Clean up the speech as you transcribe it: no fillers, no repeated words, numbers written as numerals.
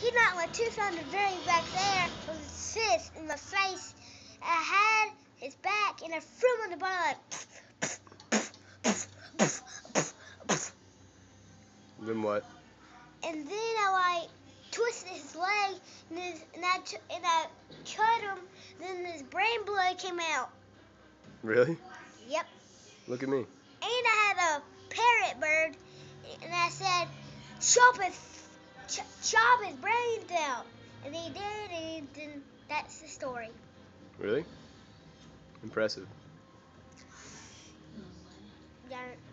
he knocked my tooth on the very back there with his fist in my face. I had his back and I threw him on the bottom like. Then what? And then I twisted his leg and I cut him. Then his brain blood came out. Really? Yep. Look at me. And I had a parrot bird, and I said, chop his brains out. And he did, and then that's the story. Really? Impressive. Yeah.